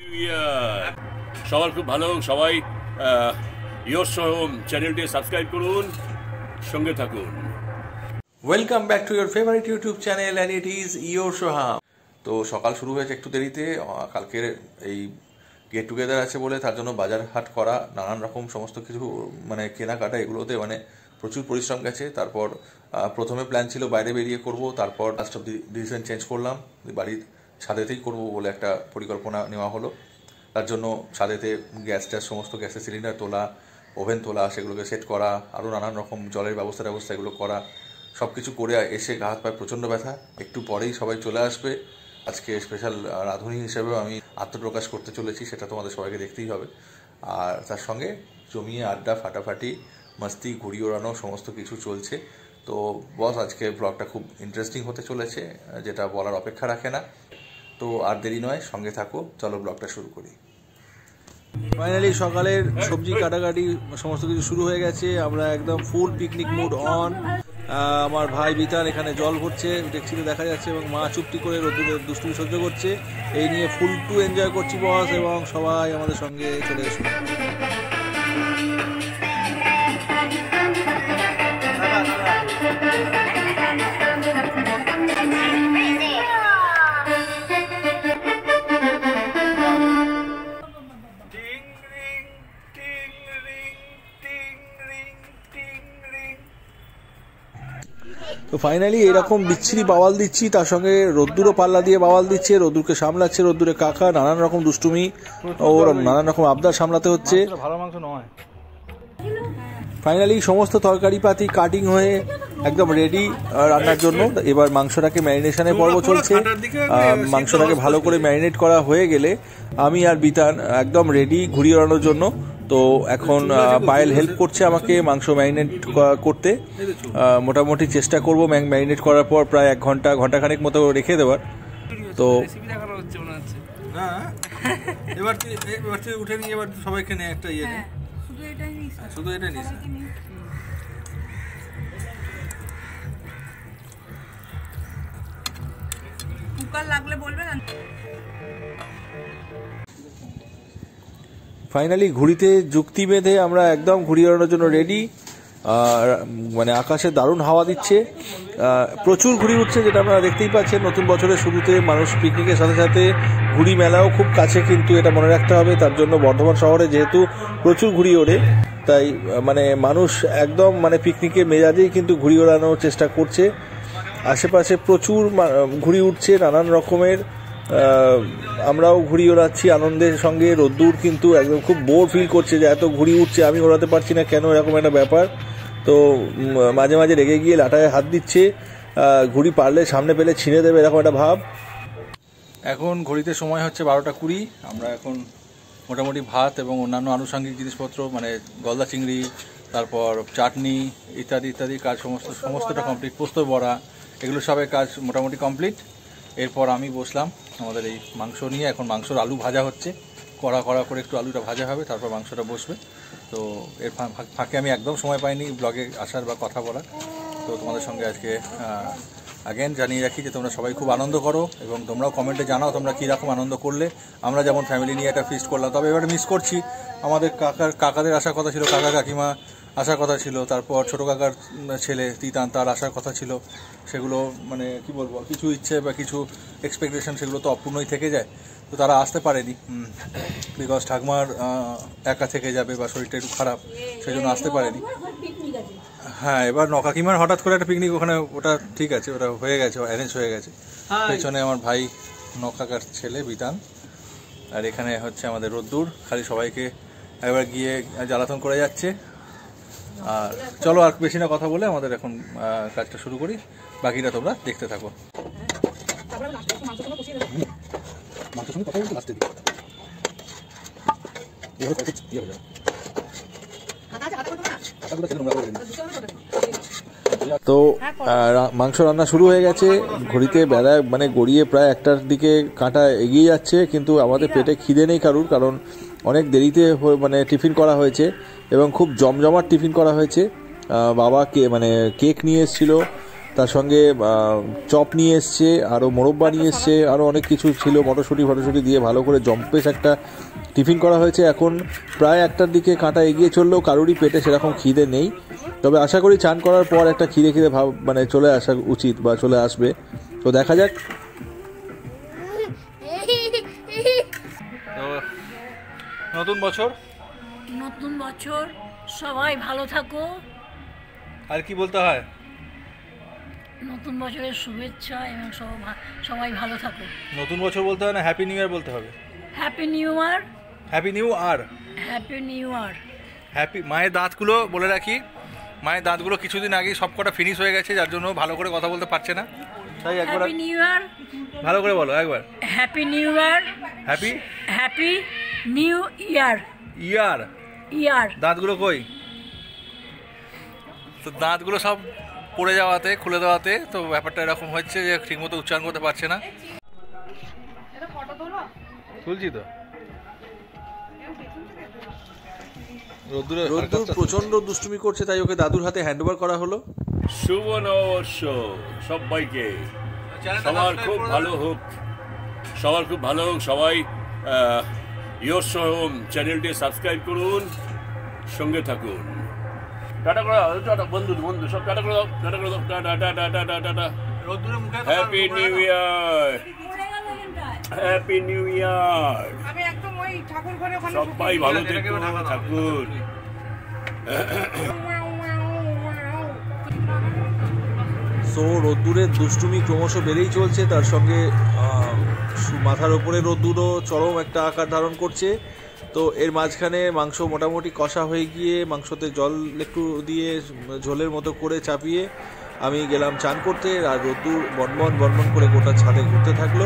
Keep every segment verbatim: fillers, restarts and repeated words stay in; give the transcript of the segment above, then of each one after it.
সবার খুব ভালো, সবাই ইয়োর সোহাম চ্যানেলটি সাবস্ক্রাইব করুন, সঙ্গে থাকুন। Welcome back to your favourite YouTube channel and it is your Soham. তো সকাল শুরু হয়েছে একটু দেরিতে, কালকের এই গেট টুগেদার আছে বলে তার জন্য বাজার হাট করা, নানান রকম সমস্ত কিছু মানে কেনাকাটা, এগুলোতে মানে প্রচুর পরিশ্রম গেছে। তারপর প্রথমে প্ল্যান ছিল বাইরে বেরিয়ে করব, তারপর last of the decision change করলাম, বাড়ির ছাদেতেই করব বলে একটা পরিকল্পনা নেওয়া হলো। তার জন্য ছাদেতে গ্যাস ট্যাস সমস্ত গ্যাসের সিলিন্ডার তোলা, ওভেন তোলা, সেগুলোকে সেট করা, আরও নানান রকম জলের ব্যবস্থা ব্যবস্থা এগুলো করা, সব কিছু করে এসে গা হাত পায়ে প্রচণ্ড ব্যথা। একটু পরেই সবাই চলে আসবে। আজকে স্পেশাল রাঁধুনি হিসেবেও আমি আত্মপ্রকাশ করতে চলেছি, সেটা তোমাদের সবাইকে দেখতেই হবে। আর তার সঙ্গে জমিয়ে আড্ডা, ফাটাফাটি, মাস্তি, ঘুড়ি ওড়ানো সমস্ত কিছু চলছে। তো বস, আজকে ব্লগটা খুব ইন্টারেস্টিং হতে চলেছে, যেটা বলার অপেক্ষা রাখে না। তো আর দেরি নয়, সঙ্গে থাকো, চলো ব্লগটা শুরু করি। ফাইনালি সকালের সবজি কাটাকাটি সমস্ত কিছু শুরু হয়ে গেছে। আমরা একদম ফুল পিকনিক মুড অন। আমার ভাই বিতান এখানে জল ভরছে, ডেকচিতে দেখা যাচ্ছে, এবং মা চুপটি করে রোদ্দুরের দুষ্টুমি সহ্য করছে। এই নিয়ে ফুল টু এনজয় করছি বস, এবং সবাই আমাদের সঙ্গে চলে এসো। তো ফাইনালি এরকম বিচ্ছিরি বাওয়াল দিচ্ছি, তার সঙ্গে রোদ্দুরও পাল্লা দিয়ে বাওয়াল দিচ্ছে, রোদ্দুরকে সামলাচ্ছে, রোদ্দুরে কাকা, নানান রকম দুষ্টুমি ওর নানান রকম আবদার সামলাতে হচ্ছে। ভালো মাংস নয়। ফাইনালি সমস্ত তরকারি পাতি কাটিং হয়ে একদম রেডি রান্নার জন্য। এবার মাংসটাকে ম্যারিনেশনের পর্ব চলছে। মাংসটাকে ভালো করে ম্যারিনেট করা হয়ে গেলে আমি আর বিতান একদম রেডি ঘুরিয়ে ওড়ানোর জন্য। তো এখন পায়েল হেল্প করছে আমাকে মাংস ম্যারিনেট করতে। মোটামুটি চেষ্টা করব ম্যারিনেট করার পর প্রায় এক ঘন্টা ঘন্টাখানেক মতো রেখে দেওয়ার। তো এবার এবার উঠে নিয়ে এবার সবাইকে নিয়ে একটা ইয়ে নেই, শুধু এটাই নিস, শুধু এটাই নিস। কুকার লাগলে বলবেন। ফাইনালি ঘুড়িতে যুক্তি বেঁধে আমরা একদম ঘুড়ি ওড়ানোর জন্য রেডি। আর মানে আকাশে দারুণ হাওয়া দিচ্ছে, প্রচুর ঘুড়ি উঠছে, যেটা আপনারা দেখতেই পাচ্ছেন। নতুন বছরের শুরুতে মানুষ পিকনিকের সাথে সাথে ঘুড়ি মেলাও খুব কাছে, কিন্তু এটা মনে রাখতে হবে। তার জন্য বর্ধমান শহরে যেহেতু প্রচুর ঘুড়ি ওড়ে, তাই মানে মানুষ একদম মানে পিকনিকের মেজাজেই কিন্তু ঘুড়ি ওড়ানোর চেষ্টা করছে। আশেপাশে প্রচুর ঘুড়ি উঠছে নানান রকমের, আমরাও ঘুড়ি ওড়াচ্ছি আনন্দের সঙ্গে। রোদ্দুর কিন্তু একদম খুব বোর ফিল করছে যে এত ঘুড়ি উঠছে, আমি ওড়াতে পারছি না কেন, এরকম একটা ব্যাপার। তো মাঝে মাঝে রেগে গিয়ে লাটায় হাত দিচ্ছে, ঘুড়ি পারলে সামনে পেলে ছিঁড়ে দেবে, এরকম একটা ভাব। এখন ঘড়িতে সময় হচ্ছে বারোটা কুড়ি। আমরা এখন মোটামুটি ভাত এবং অন্যান্য আনুষঙ্গিক জিনিসপত্র মানে গলদা চিংড়ি, তারপর চাটনি ইত্যাদি ইত্যাদি কাজ সমস্ত সমস্তটা কমপ্লিট, পোস্ত বড়া, এগুলো সবের কাজ মোটামুটি কমপ্লিট। এরপর আমি বসলাম আমাদের এই মাংস নিয়ে। এখন মাংসর আলু ভাজা হচ্ছে, কড়া কড়া করে একটু আলুটা ভাজা হবে, তারপর মাংসটা বসবে। তো এর ফাঁকে আমি একদম সময় পাইনি ব্লগে আসার বা কথা বলার। তো তোমাদের সঙ্গে আজকে আগেন জানিয়ে রাখি যে তোমরা সবাই খুব আনন্দ করো, এবং তোমরাও কমেন্টে জানাও তোমরা কীরকম আনন্দ করলে। আমরা যেমন ফ্যামিলি নিয়ে একটা ফিস্ট করলাম, তবে এবারে মিস করছি আমাদের কাকার কাকাদের আসার কথা ছিল, কাকা কাকিমা আসার কথা ছিল, তারপর ছোটো কাকার ছেলে তিতান তার আসার কথা ছিল। সেগুলো মানে কি বলবো, কিছু ইচ্ছে বা কিছু এক্সপেকটেশন সেগুলো তো অপূর্ণই থেকে যায়। তো তারা আসতে পারেনি, বিকজ ঠাকুমার একা থেকে যাবে বা শরীরটা একটু খারাপ, সেই জন্য আসতে পারেনি। হ্যাঁ, এবার নকাকিমার হঠাৎ করে একটা পিকনিক ওখানে, ওটা ঠিক আছে, ওটা হয়ে গেছে, অ্যারেঞ্জ হয়ে গেছে। পেছনে আমার ভাই নকাকার ছেলে বিতান, আর এখানে হচ্ছে আমাদের রোদ্দুর, খালি সবাইকে একবার গিয়ে জ্বালাতন করে যাচ্ছে। আর চলো আর বেশি না কথা বলে আমাদের এখন কাজটা শুরু করি, বাকিটা তোমরা দেখতে থাকো। তো মাংস রান্না শুরু হয়ে গেছে। ঘড়িতে বেলা মানে গড়িয়ে প্রায় একটার দিকে কাঁটা এগিয়ে যাচ্ছে, কিন্তু আমাদের পেটে খিদে নেই কারুর, কারণ অনেক দেরিতে মানে টিফিন করা হয়েছে এবং খুব জমজমাট টিফিন করা হয়েছে। বাবা কে মানে কেক নিয়ে এসেছিলো, তার সঙ্গে চপ নিয়ে এসছে, আরও মোরব্বা নিয়ে এসছে, আরও অনেক কিছু ছিল, মটরশুঁটি ফটরশুঁটি দিয়ে ভালো করে জম্পেশ একটা টিফিন করা হয়েছে। এখন প্রায় একটার দিকে কাঁটা এগিয়ে চললেও কারোরই পেটে সেরকম খিদে নেই, তবে আশা করি চান করার পর একটা খিদে খিদে ভাব মানে চলে আসা উচিত বা চলে আসবে। তো দেখা যাক। নতুন বছর নতুন বছর সবাই ভালো থাকো। আর কি বলতে হয়? নতুন বছরের শুভেচ্ছা এবং সবাই ভালো থাকো। নতুন বছর বলতে হয় না, হ্যাপি নিউ ইয়ার বলতে হবে। Happy new year. Happy new আর হ্যাপি নিউ ইয়ার। হ্যাপি। মায়ের দাঁতগুলো বলে রাখি, মায়ের দাঁতগুলো কিছুদিন আগেই সব কটা ফিনিশ হয়ে গেছে, যার জন্য ভালো করে কথা বলতে পারছে না, তাই একবার হ্যাপি নিউ ইয়ার ভালো করে বলো একবার। Happy new year. Happy happy new year. Year year. দাঁতগুলো কই? তো দাঁতগুলো সব পড়ে যাওয়াতে, খুলে দেওয়াতে তো ব্যাপারটা এরকম হচ্ছে যে ঠিকমতো উচ্চারণ করতে পারছে না। তুলছি তো। রোদ্দুর প্রচন্ড দুষ্টুমি করছে, তাই ওকে দাদুর হাতে হ্যান্ড ওভার করা হলো। শুভ নববর্ষ সবাইকে, সবার খুব ভালো হোক, সবার খুব ভালো হোক। সবাই ইয়োর শো হোম চ্যানেলটি সাবস্ক্রাইব করুন, সঙ্গে থাকুন। টাটা করে দাও, টাটা বন্ধু বন্ধু সব টাটা করে দাও, টাটা করে দাও, ta-ta ta-ta ta-ta ta-ta. Happy new year, happy new year. সবাই ভালো থাকুন থাকুন। সো রোদ্দুরের দুষ্টুমি ক্রমশ বেড়েই চলছে, তার সঙ্গে মাথার ওপরে রোদ্দুরও চরম একটা আকার ধারণ করছে। তো এর মাঝখানে মাংস মোটামুটি কষা হয়ে গিয়ে মাংসতে জল একটু দিয়ে ঝোলের মতো করে চাপিয়ে আমি গেলাম চান করতে, আর রোদ্দুর বনবন বনবন করে গোটা ছাদে ঘুরতে থাকলো।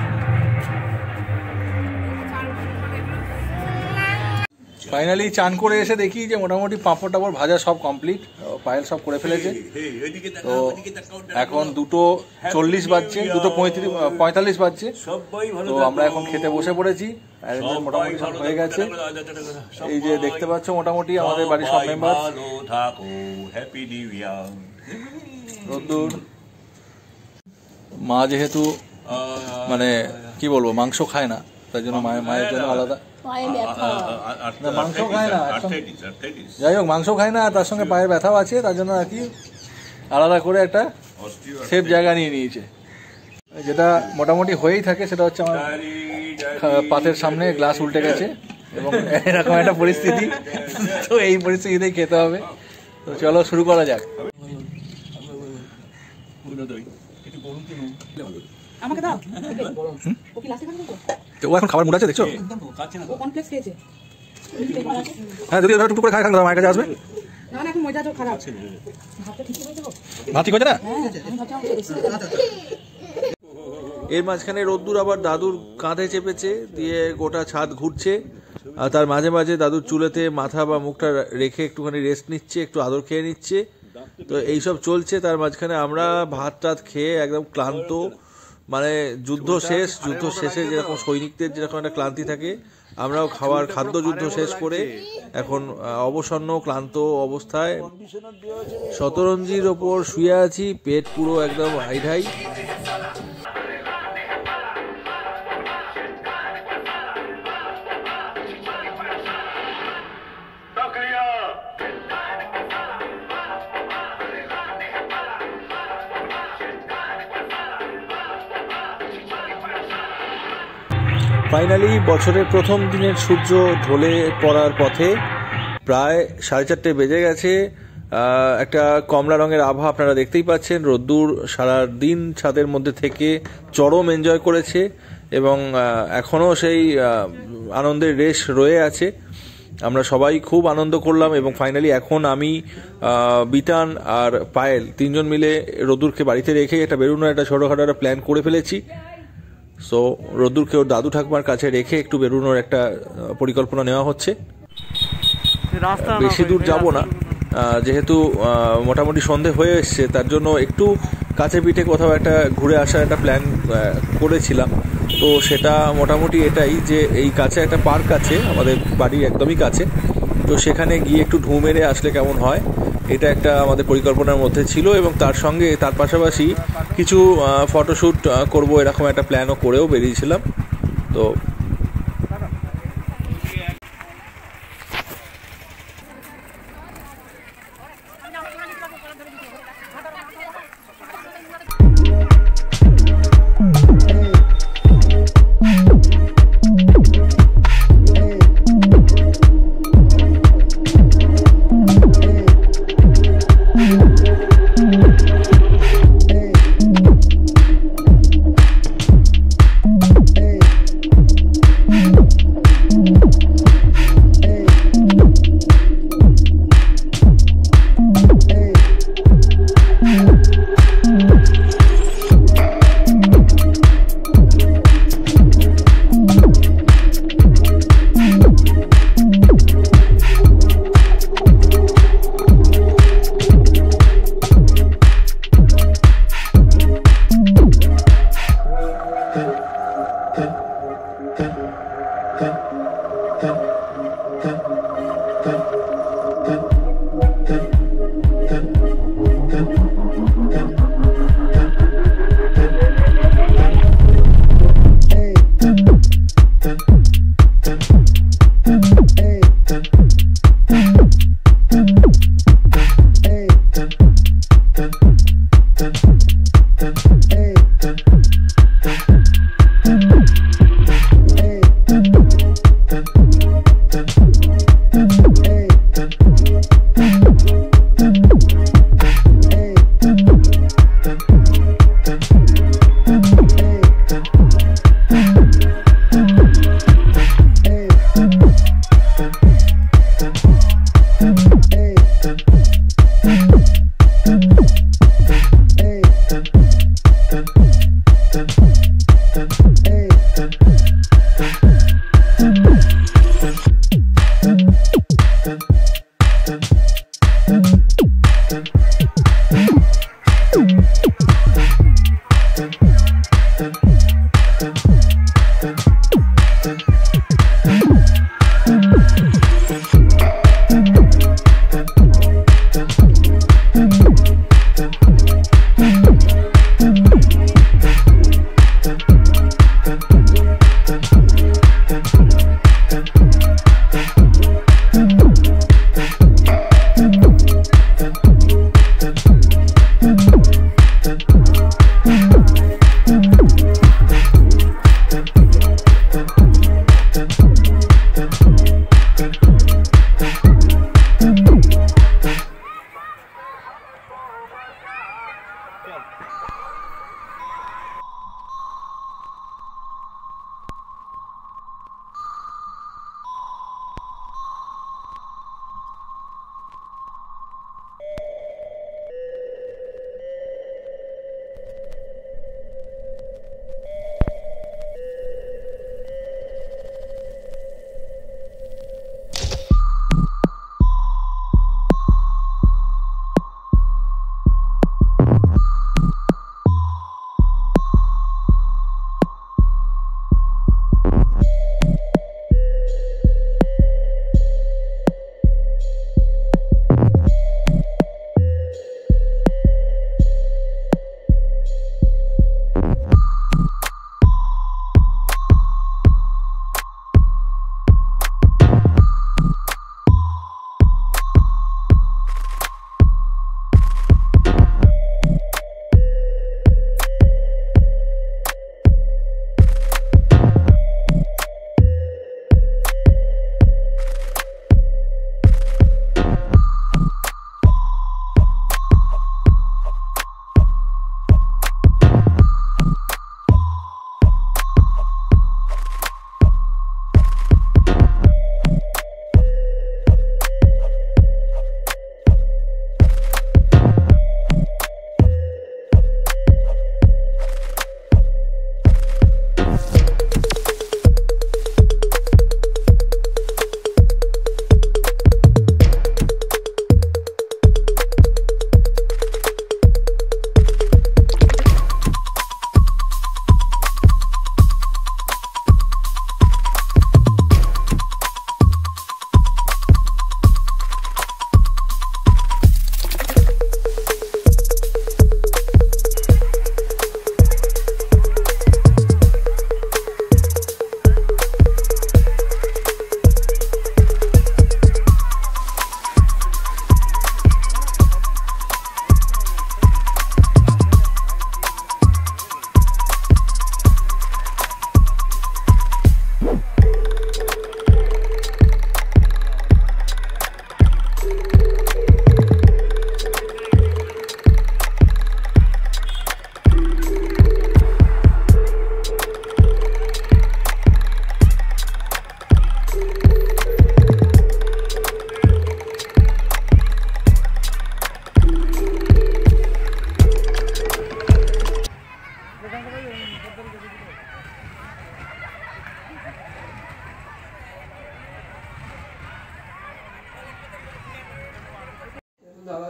ফাইনালি চান করে এসে দেখি যে মোটামুটি পাঁপড় টাপড় ভাজা সব কমপ্লিট, পায়েল সব করে ফেলেছে। তো এখন দুটো চল্লিশ বাজছে, দুটো পঁয়ত্রিশ পঁয়তাল্লিশ বাজছে। তো আমরা এখন খেতে বসে পড়েছি, মোটামুটি সব হয়ে গেছে। এই যে দেখতে পাচ্ছ মোটামুটি আমাদের বাড়ির সব মেম্বার। রোদ্দুর মা যেহেতু মানে কি বলবো মাংস খায় না, তার জন্য মায়ের মায়ের জন্য আলাদা মাংস খায় না, যাই হোক মাংস খায় না, তার সঙ্গে পায়ের ব্যথাও আছে, তার জন্য আর কি আলাদা করে একটা সেফ জায়গা নিয়ে নিয়েছে। যেটা মোটামুটি হয়েই থাকে সেটা হচ্ছে আমার পাতের সামনে গ্লাস উল্টে গেছে এবং এরকম একটা পরিস্থিতি। তো এই পরিস্থিতিতেই খেতে হবে। তো চলো শুরু করা যাক। আমাকে দাও। ও কি লাস্টে খাবে তো? তো ও এখন খাবার মুড আছে দেখছো? ও কনফ্লেক্স খেয়েছে। হ্যাঁ যদি ওটা টুক করে খায় খান, মায়ের কাছে আসবে। না না এখন মজা তো খারাপ। ভাতটা ঠিক হয়েছে তো? ভাত ঠিক হয়েছে না? হ্যাঁ আমি ভাবছিলাম বেশি। এর মাঝখানে রোদ্দুর আবার দাদুর কাঁধে চেপেছে, দিয়ে গোটা ছাদ ঘুরছে, আর তার মাঝে মাঝে দাদুর চুলেতে মাথা বা মুখটা রেখে একটুখানি রেস্ট নিচ্ছে, একটু আদর খেয়ে নিচ্ছে। তো এইসব চলছে। তার মাঝখানে আমরা ভাত টাত খেয়ে একদম ক্লান্ত, মানে যুদ্ধ শেষ, যুদ্ধ শেষে যেরকম সৈনিকদের যেরকম একটা ক্লান্তি থাকে, আমরাও খাবার খাদ্য যুদ্ধ শেষ করে এখন অবসন্ন ক্লান্ত অবস্থায় শতরঞ্জির ওপর শুয়ে আছি, পেট পুরো একদম হাইঢাই। ফাইনালি বছরের প্রথম দিনের সূর্য ঢলে পড়ার পথে, প্রায় সাড়ে চারটে বেজে গেছে। একটা কমলা রঙের আভা আপনারা দেখতেই পাচ্ছেন। রোদ্দুর সারা দিন ছাদের মধ্যে থেকে চরম এনজয় করেছে এবং এখনও সেই আনন্দের রেশ রয়ে আছে। আমরা সবাই খুব আনন্দ করলাম এবং ফাইনালি এখন আমি, বিতান আর পায়েল তিনজন মিলে রোদ্দুরকে বাড়িতে রেখে একটা বেরোনোর একটা ছোটোখাটো একটা প্ল্যান করে ফেলেছি। সো রোদ্দুরকে ওর দাদু ঠাকুমার কাছে রেখে একটু বেরোনোর একটা পরিকল্পনা নেওয়া হচ্ছে। বেশি দূর যাব না, যেহেতু মোটামুটি সন্ধে হয়ে এসছে, তার জন্য একটু কাছে পিঠে কোথাও একটা ঘুরে আসার একটা প্ল্যান করেছিলাম। তো সেটা মোটামুটি এটাই যে এই কাছে একটা পার্ক আছে আমাদের বাড়ির একদমই কাছে, তো সেখানে গিয়ে একটু ঢু মেরে আসলে কেমন হয়। এটা একটা আমাদের পরিকল্পনার মধ্যে ছিল এবং তার সঙ্গে তার পাশাপাশি কিছু ফটোশ্যুট করব এরকম একটা প্ল্যানও করেও বেরিয়েছিলাম। তো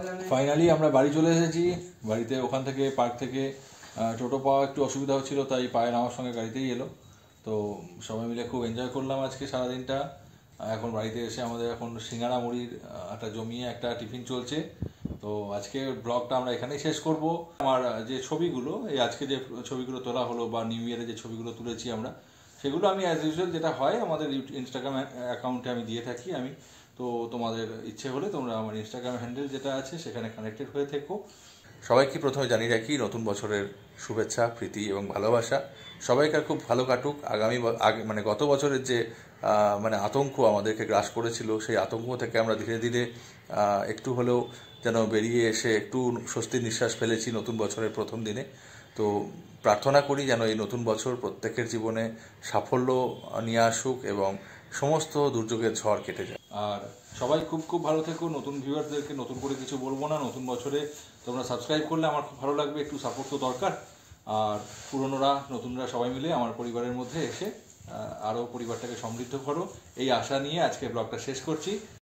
ফাইনালি আমরা বাড়ি চলে এসেছি। বাড়িতে ওখান থেকে পার্ক থেকে টোটো পাওয়া একটু অসুবিধা হচ্ছিল, তাই পায়ে আমার সঙ্গে গাড়িতেই এলো। তো সবাই মিলে খুব এনজয় করলাম আজকে সারাদিনটা। এখন বাড়িতে এসে আমাদের এখন সিঙ্গাড়া মুড়ির একটা জমিয়ে একটা টিফিন চলছে। তো আজকে ব্লগটা আমরা এখানেই শেষ করব। আমার যে ছবিগুলো, এই আজকে যে ছবিগুলো তোলা হলো বা নিউ ইয়ারে যে ছবিগুলো তুলেছি আমরা, সেগুলো আমি অ্যাজ ইউজুয়াল যেটা হয় আমাদের ইনস্টাগ্রাম অ্যাকাউন্টে আমি দিয়ে থাকি আমি। তো তোমাদের ইচ্ছে হলে তোমরা আমার ইনস্টাগ্রাম হ্যান্ডেল যেটা আছে সেখানে কানেক্টেড হয়ে থেকো। সবাইকে প্রথমে জানিয়ে রাখি নতুন বছরের শুভেচ্ছা, প্রীতি এবং ভালোবাসা। সবাইকার খুব ভালো কাটুক। আগামী আগে মানে গত বছরের যে মানে আতঙ্ক আমাদেরকে গ্রাস করেছিল, সেই আতঙ্ক থেকে আমরা ধীরে ধীরে একটু হলেও যেন বেরিয়ে এসে একটু স্বস্তির নিঃশ্বাস ফেলেছি নতুন বছরের প্রথম দিনে। তো প্রার্থনা করি যেন এই নতুন বছর প্রত্যেকের জীবনে সাফল্য নিয়ে আসুক এবং সমস্ত দুর্যোগের ঝড় কেটে যায়। আর সবাই খুব খুব ভালো থেকো। নতুন ভিউয়ারদেরকে নতুন করে কিছু বলবো না, নতুন বছরে তোমরা সাবস্ক্রাইব করলে আমার খুব ভালো লাগবে, একটু সাপোর্ট তো দরকার। আর পুরনোরা নতুনরা সবাই মিলে আমার পরিবারের মধ্যে এসে আরও পরিবারটাকে সমৃদ্ধ করো, এই আশা নিয়ে আজকে ব্লগটা শেষ করছি।